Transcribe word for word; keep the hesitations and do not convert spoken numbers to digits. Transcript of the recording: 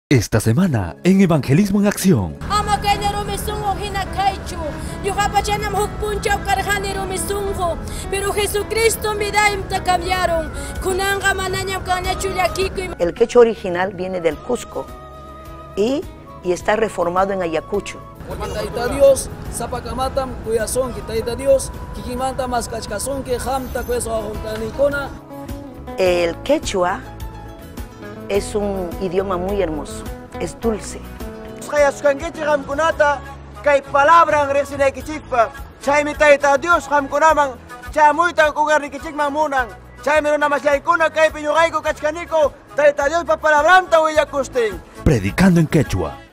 Esta semana en Evangelismo en Acción. Pero Jesucristo me cambiaron. El quechua original viene del Cusco y, y está reformado en Ayacucho. Dios, zapacamatam, cuyazón, quitaita Dios, kikimanta más cachcazón que jamta cueso ajontanicona. El quechua es un idioma muy hermoso, es dulce. Kay palabra ang resina kichikpa, chay mitayta Dios ham kunaman, chay muitan kungar ni kichikman munang, chay meron naman siya ikuna kay pinyugay ko kachkaniko, tayta Dios papalabranta huyakusting. Predicando en quechua.